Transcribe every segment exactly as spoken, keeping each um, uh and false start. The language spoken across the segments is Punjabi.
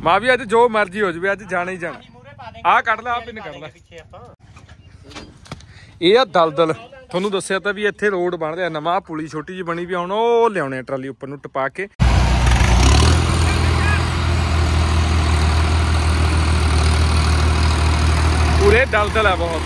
ਮਾਂ ਵੀ ਅੱਜ ਜੋ ਮਰਜ਼ੀ ਹੋ ਜਾਵੇ ਅੱਜ ਜਾਣਾ ਹੀ ਜਾਣਾ। ਆਹ ਕੱਢ ਲੈ, ਆਹ ਪਿੰਨ ਕੱਢ ਲੈ। ਇਹ ਆ ਦਲਦਲ, ਤੁਹਾਨੂੰ ਦੱਸਿਆ ਤਾਂ ਵੀ ਇੱਥੇ ਰੋਡ ਬਣ ਰਿਹਾ ਨਵਾਂ, ਪੁਲੀ ਛੋਟੀ ਜਿਹੀ ਬਣੀ ਵੀ ਹੁਣ ਉਹ ਲਿਆਉਣੇ ਆ ਟਰਾਲੀ ਉੱਪਰ ਨੂੰ ਟਪਾ ਕੇ। ਪੂਰੇ ਦਲਦਲ ਆ ਬਹੁਤ।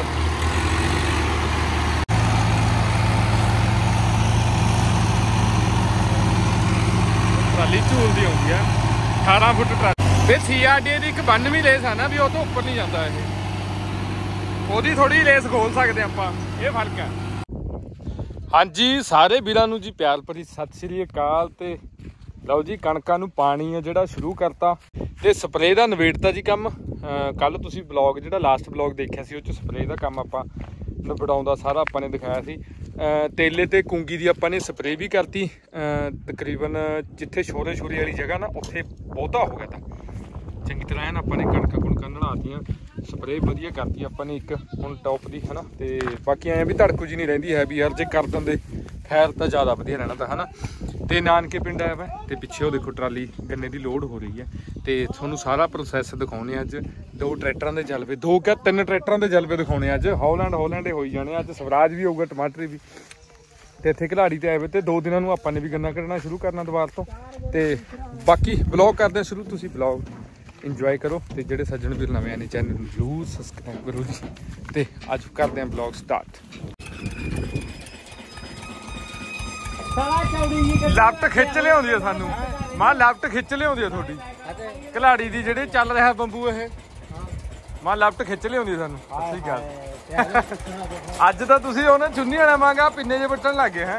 ਟਰਾਲੀ ਝੂਲਦੀ ਆਉਂਦੀ ਆ ਅਠਾਰਾਂ ਫੁੱਟ ਟਰਾਲੀ। ਫਿਰ ਸੀ ਆਰ ਡੀ ਦੀ ਇੱਕ ਬਾਨਵੀਂ ਰੇਸ ਆ ਨਾ ਵੀ ਉਹ ਤੋਂ ਉੱਪਰ ਨਹੀਂ ਜਾਂਦਾ ਇਹ, ਉਹਦੀ ਥੋੜੀ ਰੇਸ ਖੋਲ ਸਕਦੇ ਆਪਾਂ, ਇਹ ਫਰਕ ਹੈ। ਹਾਂਜੀ ਸਾਰੇ ਵੀਰਾਂ ਨੂੰ ਜੀ ਪਿਆਰ ਭਰੀ ਸਤਿ ਸ੍ਰੀ ਅਕਾਲ। ਤੇ ਲਓ ਜੀ ਕਣਕਾਂ ਨੂੰ ਪਾਣੀ ਆ ਜਿਹੜਾ ਸ਼ੁਰੂ ਕਰਤਾ ਤੇ ਸਪਰੇਅ ਦਾ ਨਿਬੇੜਤਾ ਜੀ ਕੰਮ। ਕੱਲ ਤੁਸੀਂ ਬਲੌਗ ਜਿਹੜਾ ਲਾਸਟ ਬਲੌਗ ਦੇਖਿਆ ਸੀ ਉਹ 'ਚ ਸਪਰੇਅ ਦਾ ਕੰਮ ਆਪਾਂ ਨਿਬੜਾਉਂਦਾ ਸਾਰਾ ਆਪਾਂ ਨੇ ਦਿਖਾਇਆ ਸੀ। ਤੇਲੇ ਤੇ ਕੁੰਗੀ ਦੀ ਆਪਾਂ ਨੇ ਸਪਰੇਅ ਵੀ ਕਰਤੀ ਤਕਰੀਬਨ, ਜਿੱਥੇ ਛੋਰੇ ਛੋਰੀ ਵਾਲੀ ਜਗ੍ਹਾ ਨਾ ਉੱਥੇ ਬਹੁਤਾ ਹੋ ਗਿਆ ਤਾਂ ਚੰਗੀ ਤਰ੍ਹਾਂ ਐਨ ਆਪਾਂ ਨੇ ਕਣਕਾਂ ਕੁਣਕਾਂ ਨੜਾਤੀਆਂ, ਸਪਰੇਅ ਵਧੀਆ ਕਰਤੀ ਆਪਾਂ ਨੇ ਇੱਕ ਹੁਣ ਟੌਪ ਦੀ ਹੈ ਨਾ। ਤੇ ਬਾਕੀ ਐਂ ਵੀ ਧੜਕੂ ਜੀ ਨਹੀਂ ਰਹਿੰਦੀ ਹੈ ਵੀ ਯਾਰ ਜੇ ਕਰ ਦਿੰਦੇ ਖੈਰ ਤਾਂ ਜ਼ਿਆਦਾ ਵਧੀਆ ਰਹਿਣਾ ਤਾਂ ਹੈ ਨਾ। ਤੇ ਨਾਨਕੇ ਪਿੰਡ ਆਇਆ ਵਾ ਤੇ ਪਿੱਛੇ ਉਹ ਦੇਖੋ ਟਰਾਲੀ ਗੰਨੇ ਦੀ ਲੋਡ ਹੋ ਰਹੀ ਹੈ ਤੇ ਤੁਹਾਨੂੰ ਸਾਰਾ ਪ੍ਰੋਸੈਸ ਦਿਖਾਉਣੇ ਅੱਜ। ਦੋ ਟਰੈਕਟਰਾਂ ਦੇ ਜਲਵੇ, ਦੋ ਕਿਆ ਤਿੰਨ ਟਰੈਕਟਰਾਂ ਦੇ ਜਲਵੇ ਦਿਖਾਉਣੇ ਅੱਜ। ਹੌਲੈਂਡ ਹੌਲੈਂਡ ਹੋਈ ਜਾਣੇ ਅੱਜ, ਸਵਰਾਜ ਵੀ ਹੋਊਗਾ, ਟਮਾਟਰ ਵੀ। ਤੇ ਇੱਥੇ ਘਲਾੜੀ ਤੇ ਆਏ ਵੇ ਤੇ ਦੋ ਦਿਨਾਂ ਨੂੰ ਆਪਾਂ ਨੇ ਵੀ ਗੰਨਾ ਕੱਢਣਾ ਸ਼ੁਰੂ ਕਰਨਾ ਦੁਬਾਰ ਤੋਂ। ਤੇ ਬਾਕੀ ਬਲੌਗ ਕਰਦੇ ਸ਼ੁਰੂ, ਤੁਸੀਂ ਬਲੌਗ ਇੰਜੋਏ ਕਰੋ ਤੇ ਜਿਹੜੇ ਸੱਜਣ ਵੀਰ ਨਵੇਂ ਆਏ ਨੇ ਚੈਨਲ ਨੂੰ ਜ਼ਰੂਰ ਸਬਸਕ੍ਰਾਈਬ ਕਰੋ ਜੀ। ਤੇ ਅੱਜ ਕਰਦੇ ਹਾਂ ਬਲੌਗ ਸਟਾਰਟ। ਲੈਫਟ ਖਿੱਚ ਲਿਆਉਂਦੀ ਆ ਸਾਨੂੰ, ਮਾਂ ਲੈਫਟ ਖਿੱਚ ਲਿਆਉਂਦੀ ਆ ਤੁਹਾਡੀ ਘਲਾੜੀ ਦੀ ਜਿਹੜੀ ਚੱਲ ਰਿਹਾ ਬੰਬੂ ਇਹ, ਮਾਂ ਲੈਫਟ ਖਿੱਚ ਲਿਆਉਂਦੀ ਆ ਸਾਨੂੰ। ਸਹੀ ਗੱਲ ਅੱਜ ਤਾਂ ਤੁਸੀਂ ਉਹਨੇ ਚੁੰਨੀ ਵਾਲਾ ਮੰਗਾ ਪਿੰਨੇ ਜੇ ਵੱਟਣ ਲੱਗ ਗਏ ਹੈ।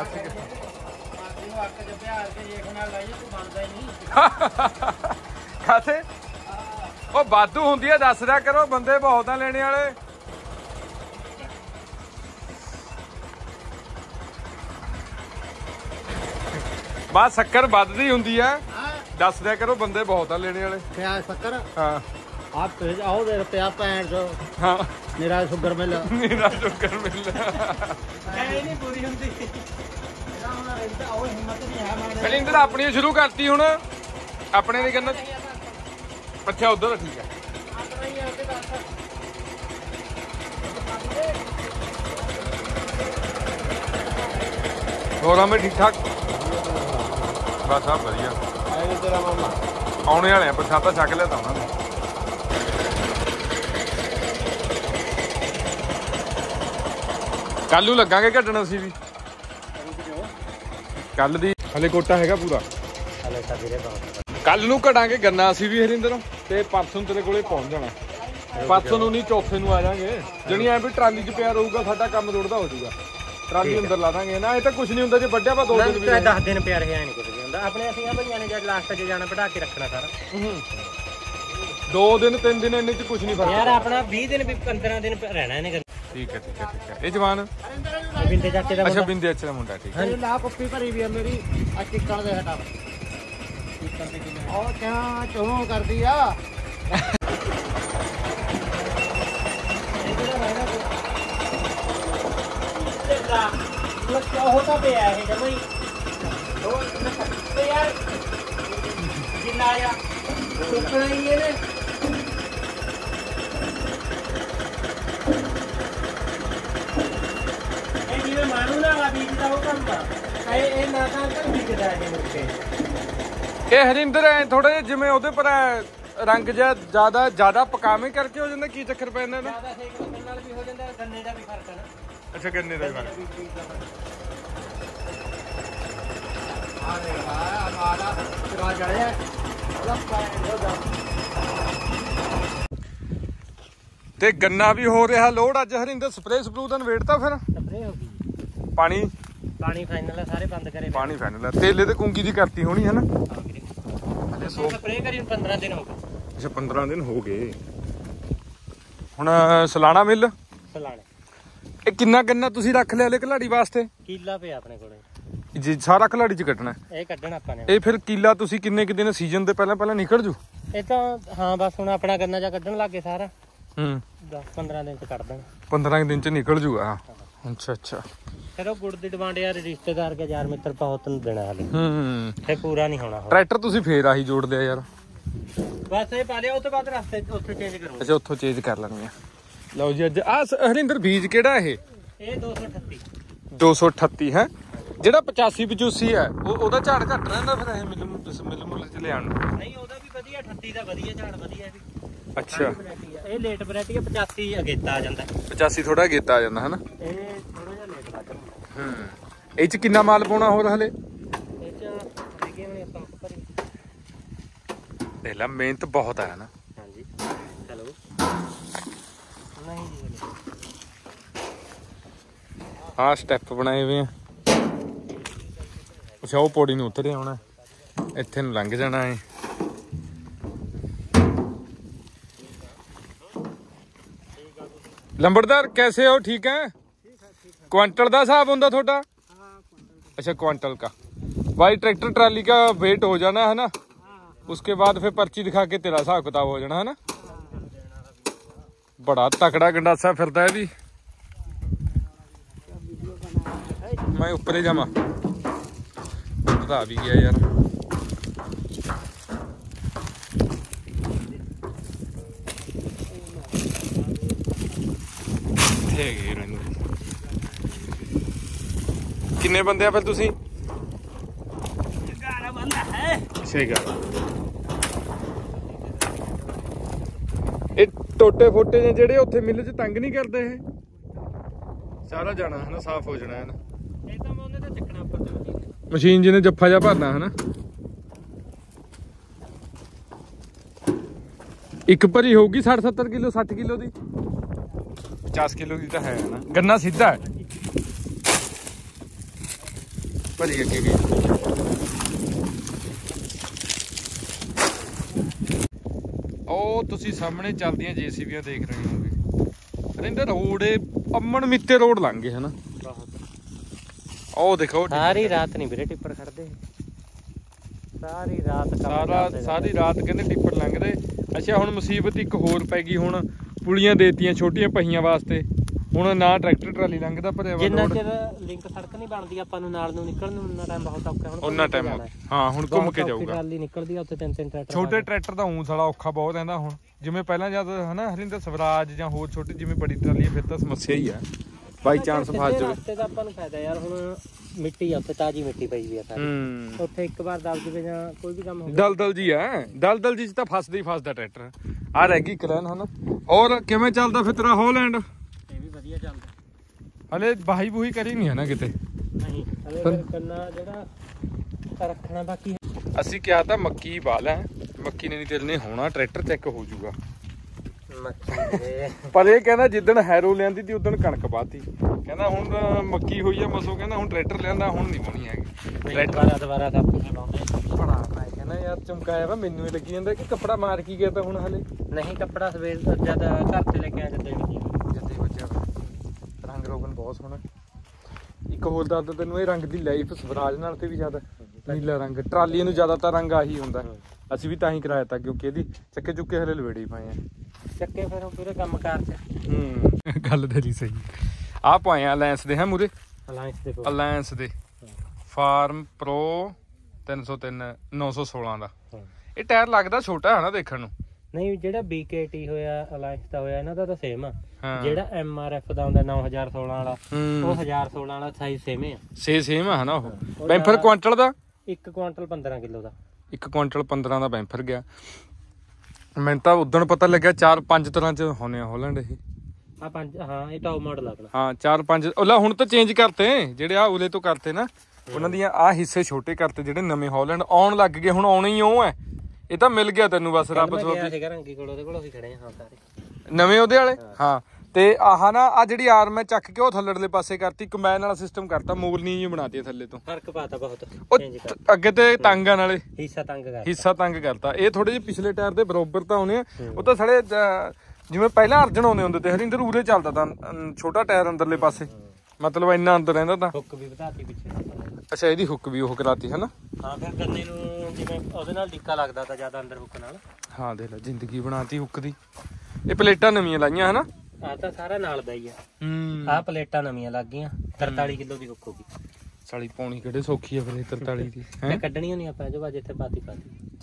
ਖਾਤੇ ਉਹ ਵਾਧੂ ਹੁੰਦੀ ਆ, ਦੱਸ ਦਿਆ ਕਰੋ, ਬੰਦੇ ਬਹੁਤ ਆ ਲੈਣੇ ਵਾਲੇ। ਬਸ ਸ਼ੱਕਰ ਵੱਧਦੀ ਹੁੰਦੀ ਆ, ਦੱਸ ਦਿਆ ਕਰੋ, ਬੰਦੇ ਬਹੁਤ ਆ ਲੈਣੇ ਵਾਲੇ। ਸ਼ੱਕਰ ਹਾਂ ਆਪ ਆਓ ਦੇ ਪਿਆ ਪੈਣ ਜੋ ਹਾਂ ਮੇਰਾ ਸ਼ੂਗਰ ਮਿਲ ਮੇਰਾ ਸ਼ੂਗਰ ਮਿਲ ਐ ਨਹੀਂ ਪੂਰੀ ਹੁੰਦੀ। ਕਲਿੰਦਰ ਆਪਣੀ ਸ਼ੁਰੂ ਕਰਤੀ ਹੁਣ ਆਪਣੇ ਨੇ ਕਹਿੰਦਾ। ਅੱਛਾ ਉਧਰ ਠੀਕ ਹੈ। ਹੋਰ ਮੈਂ ਠੀਕ ਠਾਕ ਬਸ ਸਭ ਵਧੀਆ। ਤੇਰਾ ਮਾਮਾ ਆਉਣੇ ਵਾਲੇ ਆ, ਪ੍ਰਸ਼ਾਦਾ ਛਕ ਲਿਆ ਤਾਂ ਉਹਨਾਂ ਨੇ। ਕੱਲ ਨੂੰ ਲੱਗਾਂਗੇ ਕੱਢਣ ਅਸੀਂ ਵੀ, ਕੱਲ ਦੀ ਹਲੇ ਕੋਟਾ ਹੈਗਾ ਪੂਰਾ। ਕੱਲ ਨੂੰ ਘਟਾਂਗੇ ਗੰਨਾ ਅਸੀਂ ਵੀ ਹਰਿੰਦਰ, ਤੇ ਪਰਸੋਂ ਤੇਰੇ ਕੋਲੇ ਪਹੁੰਚ ਜਾਣਾ। ਪਰਸੋਂ ਨੂੰ ਨਹੀਂ ਚੌਥੇ ਨੂੰ ਆ ਜਾਾਂਗੇ। ਜਣੀ ਐ ਵੀ ਟਰਾਲੀ 'ਚ ਪਿਆ ਰਹੂਗਾ, ਸਾਡਾ ਕੰਮ ਰੁੜਦਾ ਹੋ ਜਾਊਗਾ। ਟਰਾਲੀ ਅੰਦਰ ਲਾ ਦਾਂਗੇ ਨਾ, ਇਹ ਤਾਂ ਕੁਝ ਨਹੀਂ ਹੁੰਦਾ ਜੇ ਵੱਡਿਆ ਵਾ ਦੋ ਦਿਨ ਵੀ ਦਸ ਦਿਨ ਪਿਆ ਰਿਹਾ ਨਹੀਂ ਕੁਝ ਵੀ ਹੁੰਦਾ। ਆਪਣੇ ਅਸੀਂ ਭਈਆਂ ਨੇ ਜਦ ਲਾਸਟ 'ਚ ਜਾਣਾ ਵਢਾ ਕੇ ਰੱਖਣਾ ਸਾਰਾ। ਦੋ ਦਿਨ ਤਿੰਨ ਦਿਨ ਇੰਨੇ 'ਚ ਕੁਝ ਨਹੀਂ ਫਰਕ ਯਾਰ। ਆਪਣਾ ਵੀਹ ਦਿਨ ਵੀ ਪੰਦਰਾਂ ਦਿਨ ਰਹਿਣਾ ਇਹਨੇ। ਠੀਕ ਹੈ ਠੀਕ ਹੈ ਠੀਕ ਹੈ। ਇਹ ਜਵਾਨ ਬਿੰਦੇ ਚਾਚੇ ਦਾ, ਅੱਛਾ ਬਿੰਦੇ ਚਾਚੇ ਦਾ ਮੁੰਡਾ। ਠੀਕ ਹੈ। ਲਾ ਪੱਪੀ ਭਰੀ ਵੀ ਆ ਮੇਰੀ ਆ ਚਿੱਕਣ ਦੇ ਹਟਾ ਉਹ ਕਿਆ ਚੋਂ ਕਰਦੀ ਆ। ਲੱਗਾ ਹੋਤਾ ਪਿਆ ਇਹ ਜਮਈ ਉਹ ਤੇ ਯਾਰ ਜਿੰਨਾ ਆ ਟੁੱਟਣਾ ਹੀ ਇਹਨੇ। ਇਹ ਜਿਵੇਂ ਮਾਨੂ ਨਾ ਆ ਬੀਜ ਦਾ ਉਹ ਕੰਮ ਆ, ਇਹ ਇਹ ਨਾ ਤਾਂ ਕਰ ਵਿਕਦਾ ਇਹ ਮੁੱਕੇ। ਇਹ ਹਰਿੰਦਰ ਐ ਥੋੜਾ ਜਿਹਾ ਜਿਵੇਂ ਉਹਦੇ ਪਰ ਰੰਗ ਜਿਹਾ ਜ਼ਿਆਦਾ ਜ਼ਿਆਦਾ ਪਕਾਵੇਂ ਕਰਕੇ ਹੋ ਜਾਂਦਾ, ਕੀ ਚੱਕਰ ਪੈ ਜਾਂਦਾ? ਜ਼ਿਆਦਾ ਸੇਕ ਲੱਗਣ ਨਾਲ ਵੀ ਹੋ ਜਾਂਦਾ, ਗੰਨੇ ਦਾ ਵੀ ਫਰਕ ਹੈ ਨਾ। ਅੱਛਾ ਗੰਨੇ ਦਾ ਵੀ ਫਰਕ। ਤੇ ਗੰਨਾ ਵੀ ਹੋ ਰਿਹਾ ਲੋਡ ਅੱਜ ਹਰਿੰਦਰ। ਸਪਰੇ ਸਪਰੂ ਦਾ ਨਵੇੜਤਾ ਫਿਰ? ਸਪਰੇ ਹੋ ਗਈ। ਪਾਣੀ ਪਾਣੀ ਫਾਈਨਲ ਸਾਰੇ ਬੰਦ ਕਰੇ। ਪਾਣੀ ਫਾਈਨਲ ਹੈ। ਤੇਲੇ ਤੇ ਕੁੰਗੀ ਦੀ ਕਰਤੀ ਹੋਣੀ ਹੈ ਨਾ? ਸਪਰੇ ਕਰੀ ਪੰਦਰਾਂ ਦਿਨ ਹੋ ਗਏ। ਅੱਛਾ ਪੰਦਰਾਂ ਦਿਨ ਹੋ ਗਏ। ਹੁਣ ਸਲਾਣਾ ਮਿਲ ਸਲਾਣੇ ਇਹ ਕਿੰਨਾ ਗੰਨਾ ਤੁਸੀਂ ਰੱਖ ਲਿਆ ਲੈ ਘਲਾੜੀ ਵਾਸਤੇ? ਕੀਲਾ ਪਿਆ ਆਪਣੇ ਕੋਲੇ ਜੀ, ਸਾਰਾ ਘਲਾੜੀ ਚ ਕੱਢਣਾ ਇਹ ਕੱਢਣਾ ਆਪਾਂ ਨੇ। ਇਹ ਫਿਰ ਕੀਲਾ ਤੁਸੀਂ ਕਿੰਨੇ ਕਿ ਦਿਨ ਸੀਜ਼ਨ ਦੇ ਪਹਿਲਾਂ ਪਹਿਲਾਂ ਨਿਕਲ ਜੂ? ਇਹ ਤਾਂ ਹਾਂ ਬਸ ਹੁਣ ਆਪਣਾ ਗੰਨਾ ਜਾ ਕੱਢਣ ਲੱਗੇ ਸਾਰਾ। ਹੂੰ ਦਸ ਪੰਦਰਾਂ ਦਿਨ ਚ ਕੱਢ ਦੇਣਾ। ਪੰਦਰਾਂ ਦਿਨ ਚ ਨਿਕਲ ਜੂਗਾ। ਅੱਛਾ ਅੱਛਾ। ਫਿਰ ਉਹ ਗੁੜ ਦੀ ਡਿਮਾਂਡ ਯਾਰ ਰਿਸ਼ਤੇਦਾਰ ਕੇ ਯਾਰ ਮਿੱਤਰ ਬਹੁਤ ਨੂੰ ਦੇਣਾ ਹਾਲੇ। ਹੂੰ ਫੇ ਪੂਰਾ ਨਹੀਂ ਹੋਣਾ। ਟਰੈਕਟਰ ਤੁਸੀਂ ਫੇਰ ਆਹੀ ਜੋੜ ਲਿਆ ਯਾਰ। ਬਸ ਇਹ ਪਾ ਲਿਆ ਉਹ ਤੋਂ ਬਾਅਦ ਰਸਤੇ ਉੱਥੇ ਚੇਂਜ ਕਰੂੰਗਾ। ਅੱਛਾ ਉੱਥੋਂ ਚੇਂਜ ਕਰ ਲੈਣੀ ਆ। ਲਓ ਜੀ ਅੱਜ ਆ ਹਰਿੰਦਰ ਬੀਜ ਕਿਹੜਾ ਇਹ? ਇਹ ਦੋ ਸੌ ਅਠੱਤੀ ਦੋ ਸੌ ਅਠੱਤੀ ਹੈ। ਜਿਹੜਾ ਪਚਾਸੀ ਪਚੂਸੀ ਹੈ ਉਹ ਉਹਦਾ ਝਾੜ ਘੱਟ ਰਹਿੰਦਾ ਫਿਰ ਇਹ ਮਿਲ ਮਿਲ ਮੁੱਲ ਚ ਲਿਆਉਣ ਨੂੰ। ਨਹੀਂ ਉਹਦਾ ਵੀ ਵਧੀਆ, ਅਠੱਤੀ ਦਾ ਵਧੀਆ ਝਾੜ ਵਧੀਆ ਵੀ। ਅੱਛਾ ਇਹ ਲੇਟ ਵੈਰਾਈਟੀ ਹੈ, ਪਚਾਸੀ ਅਗੇਤਾ ਆ ਜਾਂਦਾ। ਪਚਾਸੀ ਥੋੜਾ ਗੇਤਾ ਆ ਜਾਂਦਾ ਹਨਾ। ਇਹ ਥੋੜਾ ਜਿਹਾ ਲੇਟ ਵੱਧ ਜਾਂਦਾ। ਹੂੰ ਇਹ ਚ ਕਿੰਨਾ ਮਾਲ ਪਾਉਣਾ ਹੋਰ ਹਲੇ? ਇਹ ਚ ਲੱਗੇ ਹੋਣੇ ਆਪਾਂ ਭਰੀ। ਦੇਖ ਲੈ ਮਿਹਨਤ ਬਹੁਤ ਹੈ ਨਾ। ਹਾਂਜੀ ਚਲੋ ਨਹੀਂ ਜੀ ਆਹ ਸਟੈਪ ਬਣਾਏ ਹੋਏ ਆ। ਅੱਛਾ ਉਹ ਪੌੜੀ ਨੂੰ ਉਤਰੇ ਆਉਣਾ, ਇੱਥੇ ਨੂੰ ਲੰਘ ਜਾਣਾ ਹੈ। ਲੰਬੜਦਾਰ कैसे हो? ठीक है। क्वांटल का हिसाब होता थोड़ा? अच्छा क्वांटल का। भाई ट्रैक्टर ट्राली का वेट हो जाना है ना, उसके बाद फिर पर्ची दिखा के तेरा हिसाब किताब हो जाना है ना। बड़ा तकड़ा गंडासा फिरता है भी। मैं ऊपर ही जावा बता भी गया यार। किन्ने बंदे आ फिर तुसी? ग्यारह बंदा है। छे ग्यारह। ये टोटे फोटे ने जेड़े उत्थे मिल च तंग नहीं करते? ये सारा जाना है ना, साफ हो जाना है ना। ਇਹ ਤਾਂ ਮੈਂ ਉਹਨੇ ਤਾਂ ਚੱਕਣਾ ਉੱਪਰ ਤੇ ਮਸ਼ੀਨ। मशीन जी ने जफ्फा जा भरना है ना। एक भरी होगी साठ सत्तर किलो सठ किलो दी, पचास किलो की तो है ना। गन्ना सीधा है भरी अगे गई। ਉਹ ਤੁਸੀਂ ਸਾਹਮਣੇ ਚੱਲਦੀਆਂ ਜੇਸੀਬੀਆਂ ਦੇਖ ਰਹੇ ਹੋਗੇ। ਰਹਿੰਦਾ ਰੋਡ ਅਮਨ ਮਿੱਤੇ ਰੋਡ ਲੰਘ ਗਏ ਹਨਾ। ਉਹ ਦੇਖੋ ਸਾਰੀ ਰਾਤ ਨਹੀਂ ਵੀਰੇ ਟਿੱਪਰ ਖੜਦੇ, ਸਾਰੀ ਰਾਤ ਸਾਰਾ ਸਾਰੀ ਰਾਤ ਕਹਿੰਦੇ ਟਿੱਪਰ ਲੰਘਦੇ। ਅੱਛਾ ਹੁਣ ਮੁਸੀਬਤ ਇੱਕ ਹੋਰ ਪੈ ਗਈ, ਹੁਣ ਪੁਲੀਆਂ ਦੇਤੀਆਂ ਛੋਟੀਆਂ ਪਹੀਆਂ ਵਾਸਤੇ, ਹੁਣ ਨਾ ਟਰੈਕਟਰ ਟਰਾਲੀ ਲੰਘਦਾ ਭਰਿਆ ਵਾ। ਜਿੰਨਾ ਚਿਰ ਲਿੰਕ ਸੜਕ ਨਹੀਂ ਬਣਦੀ ਆਪਾਂ ਨੂੰ ਨਾਲ ਨੂੰ ਨਿਕਲਣ ਨੂੰ ਉਨਾ ਟਾਈਮ ਬਹੁਤ ਔਖਾ। ਹੁਣ ਉਹਨਾਂ ਟਾਈਮ ਹਾਂ ਹੁਣ ਘੁੰਮ ਕੇ ਜਾਊਗਾ। ਟਰਾਲੀ ਨਿਕਲਦੀ ਆ ਉੱਥੇ ਤਿੰਨ ਤਿੰਨ ਟਰੈਕਟਰ। ਛੋਟੇ ਟਰੈਕਟਰ ਦਾ ਊਂ ਸਾਲਾ ਔਖਾ ਬਹੁਤ ਰਹਿੰਦਾ ਹੁਣ, ਜਿਵੇਂ ਪਹਿਲਾਂ ਜਦ ਹਨਾ ਹਰਿੰਦਰ ਸਵਰਾਜ ਜਾਂ ਹੋਰ ਛੋਟੀ ਜਿਵੇਂ ਬੜੀ ਟਰਾਲੀ ਫਿਰ ਤਾਂ ਸਮੱਸਿਆ ਹੀ ਆ, ਬਾਈ ਚਾਂਸ ਫਸ ਜਾਵੇ। ਰਸਤੇ ਦਾ ਆਪਾਂ ਨੂੰ ਫਾਇਦਾ ਯਾਰ, ਹੁਣ ਮਿੱਟੀ ਆ ਉੱਥੇ ਤਾਜ਼ੀ ਮਿੱਟੀ ਪਈ ਵੀ ਆ ਸਾਰੀ। ਹੂੰ ਉੱਥੇ ਇੱਕ ਵਾਰ ਦਲ ਜਵੇ ਜਾਂ ਕੋਈ ਵੀ ਕੰਮ ਹੋ ਦਲਦਲ ਜੀ ਆ, ਦਲਦਲ ਜੀ ਚ ਤਾਂ ਫਸਦਾ ਹੀ ਫਸਦਾ ਟਰੈਕਟਰ। ਆ ਰਹਿ ਗਈ ਕਲੈਨ ਹਨਾ। ਔਰ ਕਿਵੇਂ ਚੱਲਦਾ ਫਿਰ ਤੇਰਾ ਹੋਲੈਂਡ? ਇਹ ਵੀ ਵਧੀਆ ਚੱਲਦਾ। ਹਲੇ ਬਾਹੀ ਬੂਹੀ ਕਰੀ ਨਹੀਂ ਹੈ ਨਾ ਕਿਤੇ? ਨਹੀਂ ਹਲੇ ਫਿਰ ਕੰਨਾ ਜਿਹੜਾ ਰੱਖਣਾ ਬਾਕੀ ਹੈ। ਅਸੀਂ ਕਿਹਾ ਤਾਂ ਮੱਕੀ ਪਾ ਲੈ, ਮੱਕੀ ਨੇ ਨਹੀਂ ਤੇਰੇ ਨੇ ਹੋਣਾ, ਟਰੈਕਟਰ ਚੈੱਕ ਹੋ ਜਾਊਗਾ। ਪਰ ਇਹ ਕਹਿੰਦਾ ਜਿੱਦਣ ਹੈਰੋ ਲਿਆਂਦੀ ਤੀ ਉਦਣ ਕਣਕ ਪਾਤੀ, ਕਹਿੰਦਾ ਹੁਣ ਮੱਕੀ ਹੋਈ ਆ ਮਸੋ, ਕਹਿੰਦਾ ਹੁਣ ਟਰੈਕਟਰ ਲਿਆਂਦਾ ਹੁਣ ਨਹੀਂ ਹੋਣੀ ਹੈਗੀ। ਦੁਬਾਰਾ ਦੁਬਾਰਾ ਸਭ ਕੁਝ ਲਾਉਂਦੇ ਬੜਾ ਮੈਂ ਕਹਿੰਦਾ ਯਾਰ ਚਮਕਾਇਆ ਵਾ, ਮੈਨੂੰ ਹੀ ਲੱਗੀ ਜਾਂਦਾ ਕਿ ਕੱਪੜਾ ਮਾਰ ਕੀ ਗਿਆ ਤਾਂ ਹੁਣ ਹਲੇ ਨਹੀਂ। ਕੱਪੜਾ ਸਵੇਰ ਜਦ ਘਰ ਤੇ ਲੈ ਕੇ ਆ ਜਦ ਜੱਦੇ ਵੱਜਿਆ ਵਾ। ਰੰਗ ਰੋਗਨ ਬਹੁਤ ਸੋਹਣਾ। ਇੱਕ ਹੋਰ ਦੱਸਦਾ ਤੈਨੂੰ, ਇਹ ਰੰਗ ਦੀ ਲਾਈਫ ਸਵਰਾਜ ਨਾਲ ਤੇ ਵੀ ਜ਼ਿਆਦਾ ਨੀਲਾ ਰੰਗ, ਟਰਾਲੀ ਨੂੰ ਜ਼ਿਆਦਾਤਰ ਰੰਗ ਆਹੀ ਹੁੰਦਾ। ਅਸੀਂ ਵੀ ਤਾਂ ਹੀ ਕਰਾਇਆ ਤਾਂ ਕਿਉਂਕਿ ਇਹਦੀ ਚੱਕੇ ਚੁੱਕੇ ਹਲੇ ਲਵੇੜੇ ਹੀ ਪਾਏ ਆ। ਚੱਕੇ ਫਿਰ ਉਹ ਪੂਰੇ ਕੰਮ ਕਾਰ ਚ। ਹੂੰ ਗੱਲ ਤੇਰੀ ਸਹੀ। ਆਹ ਪਾਏ ਆ ਅਲਾਇੰਸ ਦੇ ਹੈ ਮੂਰੇ, ਅਲਾਇੰਸ ਦੇ ਅਲਾਇੰਸ ਦੇ ਫਾਰਮ ਪ੍ਰੋ ਤਿੰਨ ਸੌ ਤਿੰਨ ਨੌ ਸੌ ਸੋਲਾਂ ਦਾ। ਇਹ ਟਾਇਰ ਲੱਗਦਾ ਛੋਟਾ ਹੈ ਨਾ ਦੇਖਣ ਨੂੰ। ਨਹੀਂ ਜਿਹੜਾ ਬੀ ਕੇ ਟੀ ਹੋਇਆ ਅਲਾਇੰਸ ਦਾ ਹੋਇਆ ਇਹਨਾਂ ਦਾ ਤਾਂ ਸੇਮ ਆ। ਹਾਂ ਜਿਹੜਾ ਐਮ ਆਰ ਐਫ ਦਾ ਹੁੰਦਾ ਨੌ ਹਜ਼ਾਰ ਸੋਲਾਂ ਵਾਲਾ, ਉਹ ਹਜ਼ਾਰ ਸੋਲਾਂ ਵਾਲਾ ਸਾਈਜ਼ ਸੇਮ ਆ। ਸੇ ਸੇਮ ਆ ਹਨਾ ਉਹ। ਬੈਂਫਰ ਕੁਆਂਟਲ ਦਾ ਇੱਕ ਕੁਆਂਟਲ ਪੰਦਰਾਂ ਕਿਲੋ ਦਾ। ਇੱਕ ਕੁਆਂਟਲ ਪੰਦਰਾਂ ਦਾ ਬੈਂਫਰ ਗਿਆ। ਮੈਨੂੰ ਤਾਂ ਉਦੋਂ ਪਤਾ ਲੱਗਿਆ ਚਾਰ ਪੰਜ ਤਰ੍ਹਾਂ ਚ ਹੋਣੇ ਆ ਹੋਲੈਂਡ ਇਹ। ਆ ਪੰਜ ਹਾਂ ਇਹ ਟੌਪ ਮਾਡਲ ਆਪਣਾ। ਹਾਂ ਚਾਰ ਪੰਜ ਉਹਲਾ ਹੁਣ ਤਾਂ ਚੇਂਜ ਕਰਤੇ ਜਿਹੜੇ ਆ ਉਲੇ ਤੋਂ ਕਰਤੇ ਨਾ, ਉਹਨਾਂ ਦੀਆਂ ਆ ਹਿੱਸੇ ਛੋਟੇ ਕਰਤੇ ਜਿਹੜੇ ਨਵੇਂ ਹਾਲੈਂਡ ਆਉਣ ਲੱਗ ਗਏ। ਹੁਣ ਆਉਣੇ ਹੀ ਉਹ ਹੈ, ਇਹ ਤਾਂ ਮਿਲ ਗਿਆ ਤੈਨੂੰ ਬਸ ਰੱਬ ਸਵਾਬੀ। ਸੀਗਾ ਰੰਗੀ ਕੋਲ, ਉਹਦੇ ਕੋਲ ਅਸੀਂ ਖੜੇ ਹਾਂ ਸਾਰੇ ਨਵੇਂ ਉਹਦੇ ਵਾਲੇ। ਹਾਂ ਤੇ ਆਹ ਨਾ ਆ ਜਿਹੜੀ ਆਰਮ ਹੈ ਚੱਕ ਕੇ ਉਹ ਥੱਲੜਲੇ ਪਾਸੇ ਕਰਤੀ, ਕੰਬਾਈਨ ਵਾਲਾ ਸਿਸਟਮ ਕਰਤਾ, ਮੂਰਨੀ ਜਿਹੀ ਬਣਾਤੀ ਥੱਲੇ ਤੋਂ। ਫਰਕ ਪਾਤਾ ਬਹੁਤ, ਉਹ ਅੱਗੇ ਤੇ ਤੰਗ ਆ ਨਾਲੇ ਹਿੱਸਾ ਤੰਗ ਕਰਤਾ, ਹਿੱਸਾ ਤੰਗ ਕਰਤਾ। ਇਹ ਥੋੜੇ ਜਿਹੇ ਪਿਛਲੇ ਟਾਇਰ ਦੇ ਬਰੋਬਰ ਤਾਂ ਆਉਣੇ ਆ। ਉਹ ਤਾਂ ਸਾਡੇ ਜਿਵੇਂ ਪਹਿਲਾਂ ਅਰਜਨ ਆਉਂਦੇ ਹੁੰਦੇ ਤੇ ਹਰਿੰਦਰ ਉਰੇ ਚੱਲਦਾ ਤਾਂ ਛੋਟਾ ਟਾਇਰ ਅੰਦਰਲੇ ਪਾਸੇ, ਮਤਲਬ ਇੰਨਾ ਅੰਦਰ ਰਹਿੰਦਾ ਤਾਂ। ਹੁੱਕ ਵੀ ਵਧਾਤੀ ਪਿੱਛੇ। ਅੱਛਾ ਇਹਦੀ ਹੁੱਕ ਵੀ ਉਹ ਕਰਾਤੀ ਹਨਾ। ਹਾਂ ਫਿਰ ਗੰਨੇ ਨੂੰ ਜਿਵੇਂ ਉਹਦੇ ਨਾਲ ਟਿੱਕਾ ਲੱਗਦਾ ਤਾਂ ਜ਼ਿਆਦਾ ਅੰਦਰ ਹੁੱਕ ਨਾਲ। ਹਾਂ ਦੇਖ ਲੈ ਜ਼ਿੰਦਗੀ ਬਣਾਤੀ ਹੁੱਕ ਦੀ। ਇਹ ਪਲੇਟਾਂ ਨਵੀਆਂ ਲਾਈਆਂ ਹਨਾ। ਆ ਤਾਂ ਸਾਰਾ ਨਾਲ ਦਾ ਹੀ ਆ। ਹੂੰ ਆਹ ਪਲੇਟਾਂ ਨਵੀਆਂ ਲੱਗ ਗਈਆਂ। ਤਰਤਾਲੀ ਕਿਲੋ ਦੀ ਹੁੱਕ ਹੋ ਗਈ। ਸਾਲੀ ਪਾਉਣੀ ਕਿਹੜੇ ਸੌਖੀ ਆ ਫਿਰ ਤਰਤਾਲੀ ਦੀ ਹੈ। ਕੱਢਣੀ ਨਹੀਂ ਆਪਾਂ ਜੋ ਬਾਜ ਇੱਥੇ ਪਾਤੀ ਪਾਤੀ।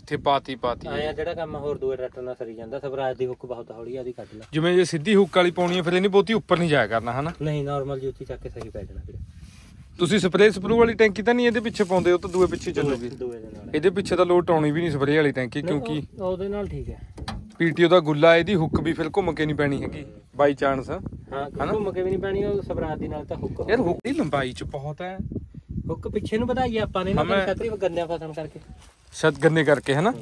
ਇੱਥੇ ਪਾਤੀ ਪਾਤੀ ਆਇਆ ਜਿਹੜਾ ਕੰਮ ਹੋਰ ਦੂਏ ਟਰੈਕਟਰ ਨਾਲ ਸਰੀ ਜਾਂਦਾ। ਸਵਰਾਜ ਦੀ ਹੁੱਕ ਬਹੁਤ ਹੌਲੀ ਆ, ਉਹਦੀ ਕੱਢ ਲੈ। ਜਿਵੇਂ ਜੇ ਸਿੱਧੀ ਹੁੱਕ ਵਾਲੀ ਪਾਉਣੀ ਹੈ ਫਿਰ ਇਹਨੀ ਬਹੁਤੀ ਉੱਪਰ ਨਹੀਂ ਜਾਇਆ ਕਰਨਾ ਹਨਾ। ਨਹੀਂ ਨਾਰਮਲ ਜੀ ਉੱਚੀ ਚੱਕ ਕੇ ਸਹੀ ਪੈ ਜਾਣਾ ਵੀਰੇ। ਤੁਸੀਂ ਸਪਰੇਅ ਸਪਰੂ ਵਾਲੀ ਟੈਂਕੀ ਤਾਂ ਨਹੀਂ ਇਹਦੇ ਪਿੱਛੇ ਪਾਉਂਦੇ, ਉਹ ਤਾਂ ਦੂਏ ਪਿੱਛੇ ਚੱਲੂਗੀ। ਦੂਏ ਦੇ ਨਾਲ ਇਹਦੇ ਪਿੱਛੇ ਤਾਂ ਲੋਡ ਆਉਣੀ ਵੀ ਨਹੀਂ ਸਪਰੇਅ ਵਾਲੀ ਟੈਂਕੀ, ਕਿਉਂਕਿ ਉਹਦੇ ਨਾਲ ਠੀਕ ਹੈ। ਪੀਟੀਓ ਦਾ ਗੁੱਲਾ, ਇਹਦੀ ਹੁੱਕ ਵੀ ਫਿਰ ਘੁੰਮ ਕੇ ਨਹੀਂ ਪੈਣੀ ਹੈਗੀ ਬਾਈ ਚਾਂਸ। ਹਾਂ ਘੁੰਮ ਕੇ ਵੀ ਨਹੀਂ ਪੈਣੀ, ਉਹ ਸਵਰਾਜ ਦੀ ਨਾਲ ਤਾਂ ਹੁੱਕ ਯਾਰ ਹੁੱਕ ਦੀ ਲੰਬਾਈ ਚ ਬਹੁਤ ਹੈ। ਹੁੱਕ ਪਿੱਛੇ ਨੂੰ ਵਧਾਈ ਆਪਾਂ ਨੇ ਨਾ ਛਤਰੀ ਗੰਨਿਆਂ ਫਸਣ ਕਰਕੇ, ਸ਼ਤ ਗੰਨੇ ਕਰਕੇ ਹਨਾ।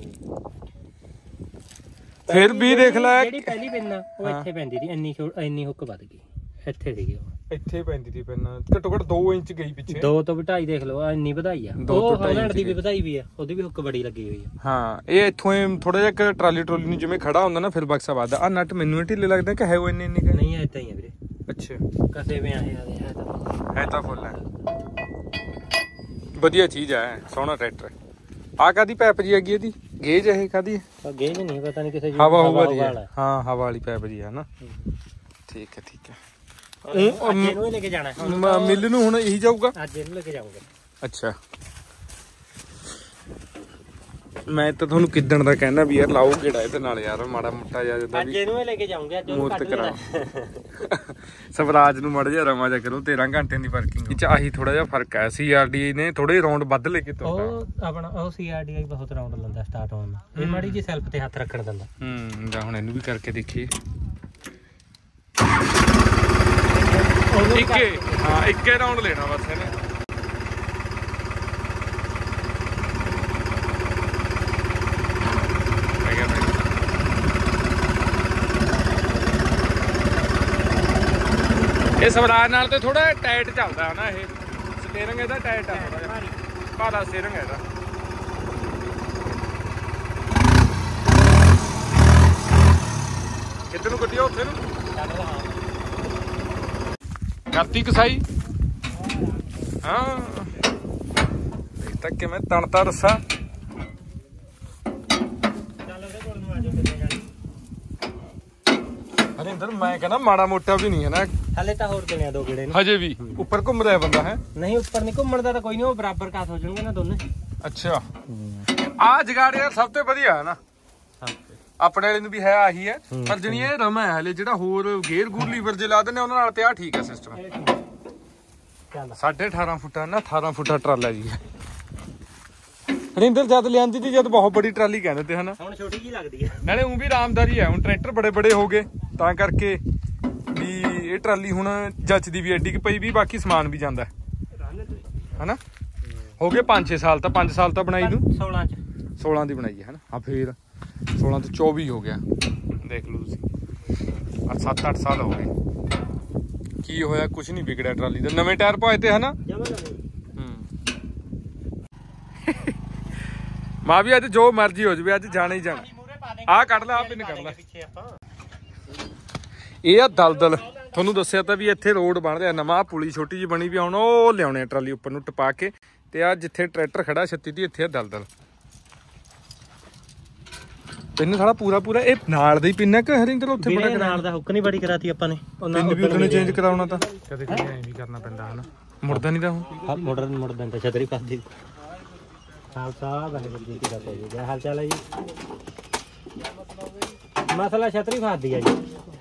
ਫਿਰ ਵੀ ਦੇਖ ਲੈ ਜਿਹੜੀ ਪਹਿਲੀ ਪਿੰਨ ਉਹ ਇੱਥੇ ਪੈਂਦੀ ਸੀ, ਇੰਨੀ ਇੰਨੀ ਹੁੱਕ ਵੱਧ ਗਈ ਇੱਥੇ ਸੀਗੀ ਉਹ। ਇੱਥੇ ਪੈਂਦੀ ਸੀ ਪਿੰਨ, ਘੱਟੋ ਘੱਟ ਦੋ ਇੰਚ ਗਈ ਪਿੱਛੇ। ਦੋ ਤੋਂ ਢਾਈ ਦੇਖ ਲਓ, ਇੰਨੀ ਵਧਾਈ ਆ। ਉਹ ਹਾਲੈਂਡ ਦੀ ਵੀ ਵਧਾਈ ਵੀ ਆ, ਉਹਦੀ ਵੀ ਹੁੱਕ ਬੜੀ ਲੱਗੀ ਹੋਈ ਆ। ਹਾਂ ਇਹ ਇੱਥੋਂ ਥੋੜਾ ਜਿਹਾ ਟਰਾਲੀ ਟਰੋਲੀ ਨੂੰ ਜਿਵੇਂ ਖੜਾ ਹੁੰਦਾ ਨਾ ਫਿਰ ਬਕਸਾ ਵੱਧਦਾ। ਆ ਨਟ ਮੈਨੂੰ ਢਿੱਲੇ ਲੱਗਦਾ ਕਿ ਹੈ ਉਹ ਇੰਨੇ ਇੰਨੇ? ਨਹੀਂ ਏਦਾਂ ਹੀ ਆ ਵੀਰੇ। ਅੱਛਾ ਕਸੇ ਵੀ ਆਏ ਆ ਹੈ ਤਾਂ ਹੈ ਤਾਂ ਫੁੱਲ ਹੈ। ਵਧੀਆ ਚੀਜ਼ ਹੈ, ਸੋਹਣਾ ਟਰੈਕਟਰ। ਆ ਕਾਦੀ ਪੈਪ ਜੀ ਹੈਗੀ ਇਹਦੀ? ਗੇਜ ਇਹ ਕਾਦੀ ਹੈ? ਗੇਜ ਨਹੀਂ ਪਤਾ ਨਹੀਂ ਕਿਸੇ ਹਵਾ ਹਵਾ ਦੀ ਹੈ। ਹਾਂ ਹਵਾ ਵਾਲੀ ਪੈਪ ਜੀ ਹੈ ਨਾ। ਠੀਕ ਹੈ ਠੀਕ ਹੈ। ਇਹਨੂੰ ਲੈ ਕੇ ਜਾਣਾ ਮਿਲ ਨੂੰ ਹੁਣ ਇਹੀ ਜਾਊਗਾ? ਅੱਜ ਇਹਨੂੰ ਲੈ ਕੇ ਜਾਊਂਗਾ। ਅੱਛਾ ਮੈਂ ਤਾਂ ਤੁਹਾਨੂੰ ਕਿੱਦਣ ਦਾ ਕਹਿਣਾ ਵੀ ਯਾਰ ਲਾਓ ਕਿਹੜਾ ਇਹਦੇ ਨਾਲ ਯਾਰ, ਮਾੜਾ ਮੋਟਾ ਜਿਹਾ ਜਦੋਂ ਅੱਜ ਇਹਨੂੰ ਲੈ ਕੇ ਜਾਊਂਗਾ। ਅੱਜ ਉਹਨੂੰ ਕੱਢ ਲੈਣਾ। ਸਵਰਾਜ ਨੂੰ ਮੜ ਜਾ ਰਮਾ ਜਾ ਕਰੋ, ਤੇਰਾਂ ਘੰਟਿਆਂ ਦੀ ਵਰਕਿੰਗ ਵਿੱਚ ਆਹੀ ਥੋੜਾ ਜਿਹਾ ਫਰਕ ਹੈ। ਸੀਆਰਡੀ ਨੇ ਥੋੜੇ ਰਾਉਂਡ ਵੱਧ ਲੈ ਕੇ ਤੋਰਦਾ। ਉਹ ਆਪਣਾ ਉਹ ਸੀਆਰਡੀ ਬਹੁਤ ਰਾਉਂਡ ਲੈਂਦਾ ਸਟਾਰਟ ਹੋਣ ਨਾਲ। ਇਹ ਮਾੜੀ ਜੀ ਸੈਲਫ ਤੇ ਹੱਥ ਰੱਖਣ ਦਿੰਦਾ। ਹੂੰ ਜਾਂ ਹੁਣ ਇਹਨੂੰ ਵੀ ਕਰਕੇ ਦੇਖੀਏ। ਇੱਕੇ ਹਾਂ ਇੱਕੇ ਰਾਉਂਡ ਲੈਣਾ ਬਸ ਇਹਨੇ। ਇਹ ਸਵਰਾਜ ਨਾਲ ਤੇ ਥੋੜਾ ਟਾਈਟ ਚੱਲਦਾ ਹੈ ਨਾ। ਇਹ ਸਟੀਅਰਿੰਗ ਇਹਦਾ ਟਾਈਟ ਆ, ਥੋੜਾ ਜਿਹਾ ਭਾਰਾ ਸਟੀਅਰਿੰਗ ਹੈ ਇਹਦਾ। ਕਿੱਧਰ ਨੂੰ ਕੱਢਿਆ ਉੱਥੇ ਨੂੰ ਕਰਤੀ ਕਸਾਈ। ਹਾਂ ਦੇਖ ਤੱਕ ਕਿਵੇਂ ਤਣਤਾ ਰੱਸਾ। ਹਰਿੰਦਰ ਮੈਂ ਕਹਿੰਦਾ ਮਾੜਾ ਮੋਟਾ ਵੀ ਨਹੀਂ ਹੈ ਨਾ ਹਲੇ ਤਾਂ ਹੋਰ ਕਿੰਨੇ ਦੋ ਗੇੜੇ ਨੇ ਹਜੇ ਵੀ। ਉੱਪਰ ਘੁੰਮ ਰਿਹਾ ਬੰਦਾ ਹੈ? ਨਹੀਂ ਉੱਪਰ ਨਹੀਂ ਘੁੰਮਣ ਦਾ ਤਾਂ ਕੋਈ ਨਹੀਂ, ਉਹ ਬਰਾਬਰ ਕਾਸ ਹੋ ਜਾਣਗੇ ਨਾ ਦੋਨੇ। ਅੱਛਾ ਆ ਜਗਾੜ ਯਾਰ ਸਭ ਤੋਂ ਵਧੀਆ ਹੈ ਨਾ। ਆਪਣੇ ਵਾਲੇ ਨੂੰ ਵੀ ਹੈ ਆਹੀ ਹੈ, ਪਰ ਜਣੀ ਇਹ ਰਮਾ ਹੈ ਹਲੇ। ਜਿਹੜਾ ਹੋਰ ਗੇਅਰ ਗੂਰ ਲੀਵਰ ਜੇ ਲਾ ਦਿੰਦੇ ਉਹਨਾਂ ਨਾਲ ਤੇ ਆ ਠੀਕ ਹੈ ਸਿਸਟਮ। ਸਾਢੇ ਅਠਾਰਾਂ ਫੁੱਟਾ ਨਾ ਅਠਾਰਾਂ ਫੁੱਟਾ ਟਰਾਲਾ ਜੀ। ਹਰਿੰਦਰ ਜਦ ਲਿਆਂਦੀ ਤੀ ਜਦ ਬਹੁਤ ਬੜੀ ਟਰਾਲੀ ਕਹਿੰਦੇ ਤੇ ਹਨਾ। ਹੁਣ ਛੋਟੀ ਜੀ ਲੱਗਦੀ ਹੈ ਨਾਲੇ ਉਹ ਵੀ ਆਰਾਮਦਾਰੀ ਹੈ। ਹੁਣ ਟਰੈਕਟਰ ਬੜੇ ਬੜੇ ਹੋ ਗਏ ਤਾਂ ਕਰਕੇ ਵੀ ਇਹ ਟਰਾਲੀ ਹੁਣ ਜੱਚਦੀ ਵੀ ਐਡੀ ਕਿ ਪਈ ਵੀ, ਬਾਕੀ ਸਮਾਨ ਵੀ ਜਾਂਦਾ ਹਨਾ। ਹੋ ਗਏ ਪੰਜ ਛੇ ਸਾਲ ਤਾਂ ਪੰਜ ਸਾਲ ਤਾਂ ਬਣਾਈ ਨੂੰ। ਸੋਲਾਂ ਚ ਸੋਲਾਂ ਦੀ ਬਣਾਈ ਹੈ ਹਨਾ। ਹਾਂ ਫੇਰ ਸੋਲਾਂ ਤੋਂ ਚੌਵੀ ਹੋ ਗਿਆ, ਦੇਖ ਲਓ ਤੁਸੀਂ। ਆ ਸੱਤ ਅੱਠ ਸਾਲ ਹੋ ਗਏ। ਕੀ ਹੋਇਆ? ਕੁਛ ਨਹੀਂ ਵਿਗੜਿਆ ਟਰਾਲੀ ਦਾ। ਨਵੇਂ ਟਾਇਰ ਪਾਏ ਤੇ ਹਨਾ। ਮਾਂ ਵੀ ਅੱਜ ਜੋ ਮਰਜ਼ੀ ਹੋ ਜਾਵੇ ਅੱਜ ਜਾਣਾ ਹੀ ਜਾਣਾ। ਆਹ ਕੱਢ ਲੈ, ਆਹ ਪਿੰਨ ਕੱਢ ਲੈ। ਇਹ ਆ ਦਲਦਲ। ਤੁਹਾਨੂੰ ਦੱਸਿਆ ਤਾਂ ਵੀ ਇੱਥੇ ਰੋਡ ਬਣ ਰਿਹਾ ਨਵਾਂ, ਪੁਲੀ ਛੋਟੀ ਜਿਹੀ ਬਣੀ ਵੀ। ਹੁਣ ਉਹ ਲਿਆਉਣੇ ਆ ਟਰਾਲੀ ਉੱਪਰ ਨੂੰ ਟਪਾ ਕੇ। ਤੇ ਆ ਜਿੱਥੇ ਟਰੈਕਟਰ ਖੜਾ ਛੱਤੀ ਦੀ, ਇੱਥੇ ਆ ਦਲਦਲ। ਪਿੰਨ ਸਾਲਾ ਪੂਰਾ ਪੂਰਾ ਇਹ ਨਾਲ ਦਾ ਹੀ ਪਿੰਨ ਹੈ ਕਿ ਹਰਿੰਦਰ ਉੱਥੇ ਬੜਾ ਨਾਲ ਦਾ ਹੁੱਕ ਨਹੀਂ ਬੜੀ ਕਰਾਤੀ ਆਪਾਂ ਨੇ। ਪਿੰਨ ਵੀ ਉਹਨੇ ਚੇਂਜ ਕਰਾਉਣਾ ਤਾਂ ਕਦੇ ਕਦੇ ਐਂ ਵੀ ਕਰਨਾ ਪੈਂਦਾ ਹਨਾ। ਮੁੜਦਾ ਨਹੀਂ ਤਾਂ ਹੁਣ ਮੋਟਰ ਮੁੜ ਦਿੰਦਾ ਛਤਰੀ ਫਸਦੀ। ਖਾਲਸਾ ਵਾਹਿਗੁਰੂ ਜੀ ਕੀ ਫਤਿਹ ਜੀ। ਹਾਲ ਚਾਲ ਹੈ ਜੀ? ਮਸਲਾ ਛਤਰੀ ਫਸਦੀ ਹੈ ਜੀ।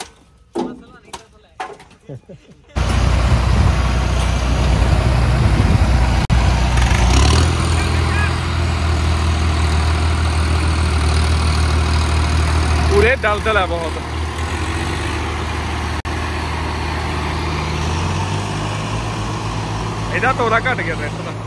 ਪੂਰੇ ਦਲਦਲ ਹੈ ਬਹੁਤ। ਇਹਦਾ ਤੋਲਾ ਘਟ ਗਿਆ ਟਰੈਕਟਰ ਦਾ।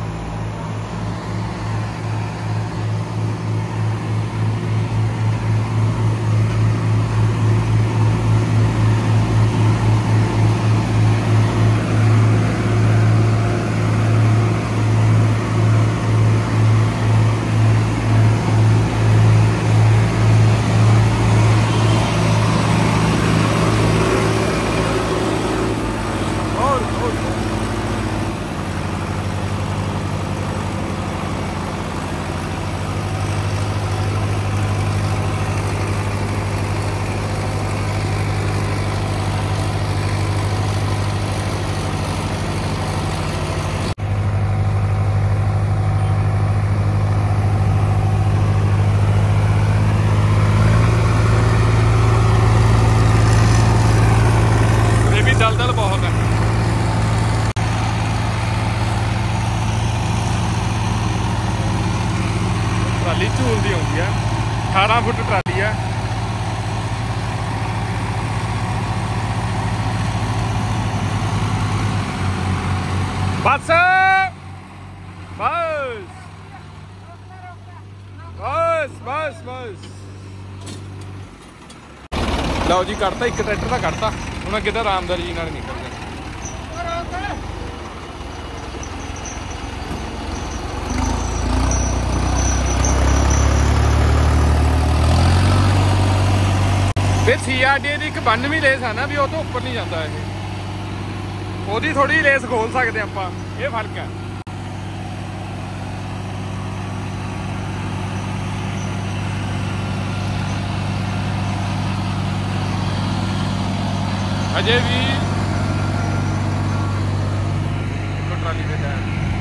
ਅਠਾਰਾਂ ਫੁੱਟ ਟਰਾਲੀ ਆ। ਬਸ ਬਸ ਬਸ ਬਸ ਬਸ ਲਓ ਜੀ, ਕੱਢਤਾ ਇੱਕ ਟਰੈਕਟਰ ਦਾ ਕੱਢਤਾ। ਹੁਣ ਅੱਗੇ ਤਾਂ ਆਰਾਮਦਾਰੀ ਜੀ ਨਾਲ ਨਿਕਲ ਗਿਆ। ਵੇ ਸੀ ਆਰ ਡੀ ਦੀ ਇੱਕ ਬਾਨਵੇਂ ਲੇਸ ਆ ਨਾ ਵੀ ਉਹ ਤੋਂ ਉੱਪਰ ਨਹੀਂ ਜਾਂਦਾ ਇਹ। ਉਹਦੀ ਥੋੜੀ ਲੇਸ ਖੋਲ ਸਕਦੇ ਆਪਾਂ, ਇਹ ਫਰਕ ਹੈ। ਅਜੇ ਵੀ ਟਰਾਲੀ ਦੇ ਟਾਇਰ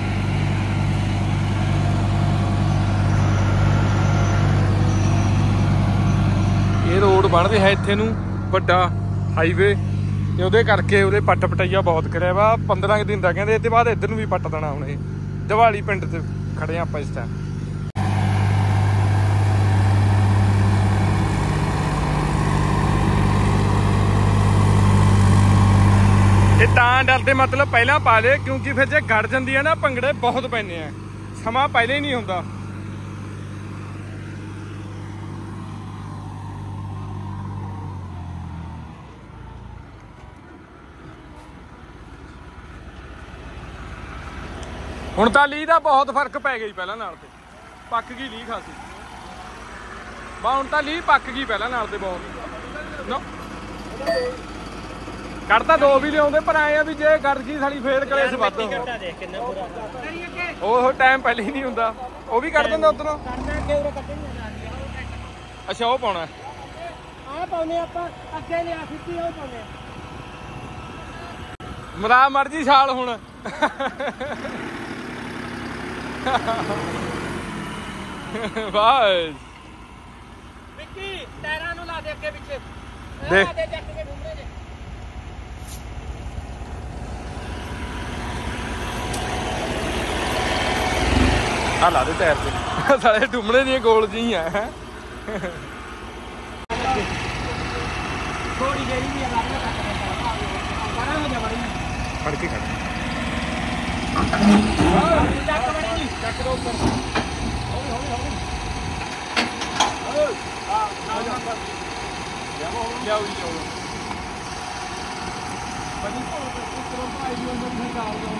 ਇਹ ਰੋਡ ਬਣ ਰਿਹਾ ਇੱਥੇ ਨੂੰ, ਵੱਡਾ ਹਾਈਵੇ, ਤੇ ਉਹਦੇ ਕਰਕੇ ਉਹਦੇ ਪੱਟ ਪਟਈਆ ਬਹੁਤ ਕਰਿਆ ਵਾ। ਪੰਦਰਾਂ ਕੁ ਦਿਨ ਦਾ ਕਹਿੰਦੇ, ਇਹ ਤੋਂ ਬਾਅਦ ਇੱਧਰ ਨੂੰ ਵੀ ਪੱਟ ਦੇਣਾ। ਹੁਣ ਇਹ ਦਿਵਾਲੀ ਪਿੰਡ ਤੇ ਖੜੇ ਆਪਾਂ ਇਸ ਟਾਈਮ। ਇਹ ਤਾਂ ਡਰਦੇ ਮਤਲਬ ਪਹਿਲਾਂ ਪਾ ਲਏ, ਕਿਉਂਕਿ ਫਿਰ ਜੇ ਗੜ ਜਾਂਦੀ ਹੈ ਨਾ ਭੰਗੜੇ ਬਹੁਤ ਪੈਂਦੇ ਆ, ਸਮਾਂ ਪਹਿਲੇ ਹੀ ਨਹੀਂ ਹੁੰਦਾ। ਹੁਣ ਤਾਂ ਲੀਹ ਦਾ ਬਹੁਤ ਫਰਕ ਪੈ ਗਿਆ ਜੀ ਪਹਿਲਾਂ ਨਾਲ ਤੇ, ਪੱਕ ਗਈ ਲੀਹ ਖਾਸੀ। ਬਾ ਹੁਣ ਤਾਂ ਲੀਹ ਪੱਕ ਗਈ ਪਹਿਲਾਂ ਨਾਲ ਤੇ ਬਹੁਤ ਨਾ। ਕੱਢ ਦੋ ਵੀ ਲਿਆਉਂਦੇ, ਪਰ ਆਏ ਆ ਵੀ ਜੇ ਗੜ ਗਈ ਸਾਡੀ ਫੇਰ ਕਲੇਸ਼ ਵੱਧ ਹੋ। ਉਹ ਟਾਈਮ ਪਹਿਲੇ ਹੀ ਨਹੀਂ ਹੁੰਦਾ। ਉਹ ਵੀ ਕੱਢ ਦਿੰਦਾ ਉਧਰੋਂ। ਅੱਛਾ, ਉਹ ਪਾਉਣਾ ਆ ਪਾਉਨੇ ਆਪਾਂ ਅੱਗੇ ਲਿਆ ਸਿੱਧੀ ਉਹ ਪਾਉਨੇ ਮਰਾ ਮਰਜੀ ਛਾਲ ਹੁਣ। ਬਸ ਵਿੱਕੀ ਟਾਇਰਾਂ ਨੂੰ ਲਾ ਦੇ ਅੱਗੇ ਪਿੱਛੇ ਦੇਖ ਦੇ ਜੱਟ ਕੇ ਢੂਮਣੇ ਨੇ। ਆ ਲਾ ਦੇ ਟਾਇਰ ਤੇ, ਸਾਰੇ ਢੂਮਣੇ ਦੀਆਂ ਗੋਲ ਜੀ ਆ। ਥੋੜੀ ਜਿਹੀ ਵੀ ਆ ਬੜਾ ਹੋ ਜਾ ਬੜੀ ਫੜ ਕੇ ਕੱਢ ਚੱਕ ਬੜੀ ਚੱਕ ਦੋ ਉੱਪਰ। ਹੌਲੀ ਹੌਲੀ ਹੌਲੀ ਹਾਂ ਨਾ ਜਾ ਬਸ ਲਿਆਓ ਲਿਆਓ ਲਿਆਓ ਬੜੀ ਕੋਲ ਤੋਂ ਭਾਈ ਜੀ ਉਹਨਾਂ ਨੂੰ ਡਾਲ ਦੋ।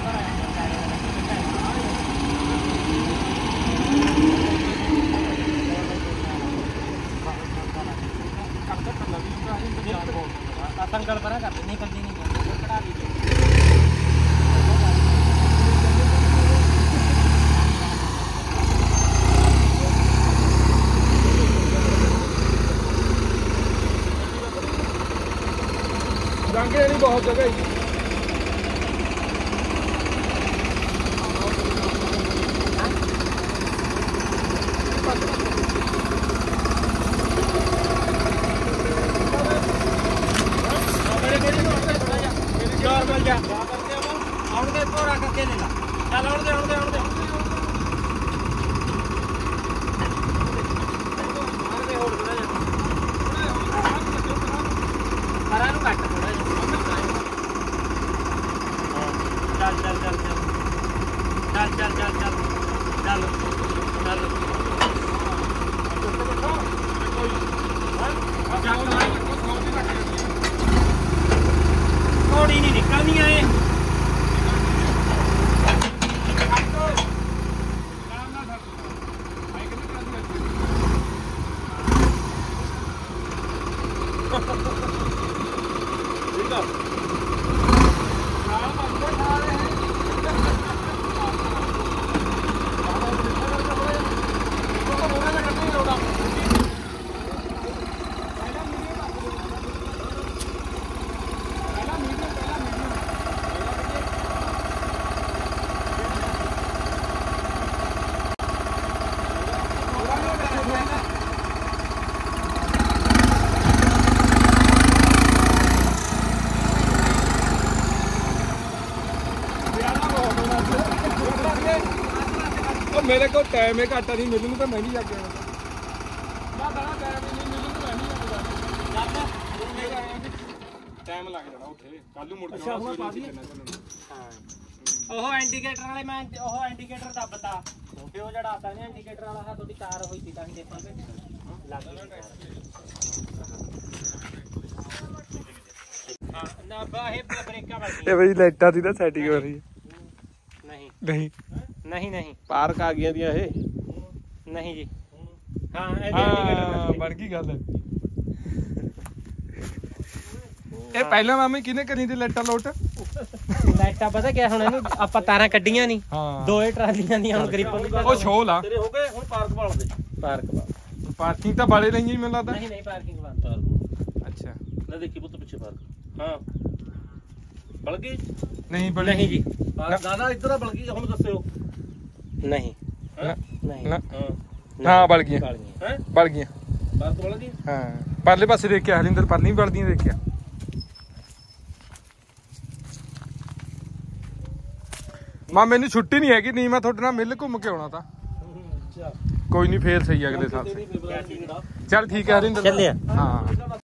संकट बना करते नहीं करती नहीं कढ़ा दीजिए। रंगे नहीं बहुत जगह थोड़ी नहीं निकलनी है। मेरे को टाइम है घाटा नहीं मिलूंगा तो मैं नहीं जाके ਟਾਈਮ ਲੱਗ ਜਾਣਾ ਉੱਥੇ ਕੱਲ ਨੂੰ ਮੁੜ ਕੇ ਅੱਛਾ, ਹੁਣ ਪਾ ਦਈਏ? ਹਾਂ ਉਹ ਇੰਡੀਕੇਟਰ ਵਾਲੇ ਮੈਂ ਉਹ ਇੰਡੀਕੇਟਰ ਦੱਬਤਾ ਤੇ ਉਹ ਜਿਹੜਾ ਆਤਾ ਨਹੀਂ ਇੰਡੀਕੇਟਰ ਵਾਲਾ ਹੈ ਤੁਹਾਡੀ ਤਾਰ ਹੋਈ ਸੀ ਤਾਂ ਹੀ ਦੇਖਾਂਗੇ ਲੱਗ ਗਈ ਹਾਂ ਨਾ ਬਾਹੇ ਬ੍ਰੇਕਾਂ ਵੱਜੀਆਂ ਇਹ ਬਈ ਲਾਈਟਾਂ ਦੀ ਨਾ ਸੈਟਿੰਗ ਹੋ ਰਹੀ ਹੈ ਨਹੀਂ ਨਹੀਂ ਨਹੀਂ ਨਹੀਂ ਪਾਰਕ ਆ ਗਈਆਂ ਦੀਆਂ ਇਹ ਨਹੀਂ ਜੀ ਹਾਂ ਇਹਦੇ ਇੰਡੀਕੇਟਰ ਹਾਂ ਬਣ ਗਈ ਗੱਲ ਇਹ ਪਹਿਲਾਂ ਮਾਮੇ ਕਿਹਨੇ ਕਰੀ ਦੀ ਲਾਈਟਾਂ ਲੋਟ ਲਾਈਟਾਂ ਪਤਾ ਕਿਆ ਹੁਣ ਇਹਨੂੰ ਆਪਾਂ ਤਾਰਾਂ ਕੱਢੀਆਂ ਨਹੀਂ ਹਾਂ ਦੋਏ ਟਰਾਲੀਆਂ ਦੀਆਂ ਹੁਣ ਗਰੀਬਾਂ ਦੀ ਉਹ ਸ਼ੋਲ ਆ ਤੇਰੇ ਹੋ ਗਏ ਹੁਣ ਪਾਰਕ ਵਾਲ ਦੇ ਪਾਰਕ ਪਾਰਕਿੰਗ ਤਾਂ ਬਾਲੇ ਲਈਆਂ ਹੀ ਮੈਨੂੰ ਲੱਗਦਾ ਨਹੀਂ ਨਹੀਂ ਪਾਰਕਿੰਗ ਬੰਦ ਅੱਛਾ ਲੈ ਦੇਖੀ ਪੁੱਤ ਪਿੱਛੇ ਪਾਰਕ ਹਾਂ ਬਲ ਗਈ ਨਹੀਂ ਬੜੀ ਨਹੀਂ ਜੀ ਨਾ ਨਾ ਇੱਧਰ ਆ ਬਲ ਗਈ ਹੁਣ ਦੱਸਿਓ ਨਹੀਂ ਨਾ ਨਹੀਂ ਨਾ ਹਾਂ ਹਾਂ ਬਲ ਗਈਆਂ ਗਾਲੀਆਂ ਹੈ ਬਲ ਗਈਆਂ ਪਾਰਕ ਬਲ ਗਈ ਹਾਂ ਪਰਲੇ ਪਾਸੇ ਦੇਖਿਆ ਹਰਿੰਦਰ ਪਰਲੀ ਬਲਦੀਆਂ ਦੇਖਿਆ ਮਾਂ ਮੈਨੂੰ ਛੁੱਟੀ ਨਹੀਂ ਹੈਗੀ ਨਹੀਂ ਮੈਂ ਤੁਹਾਡੇ ਨਾਲ ਮਿਲ ਘੁੰਮ ਕੇ ਆਉਣਾ ਤਾਂ ਅੱਛਾ ਕੋਈ ਨਹੀਂ ਫੇਰ ਸਹੀ ਅਗਲੇ ਸਾਲ ਤੇਰੀ ਫੇਵਰੇਟ ਕਿਹੜਾ ਚੱਲ ਠੀਕ ਹੈ ਹਰਿੰਦਰ ਚੱਲਿਆ ਹਾਂ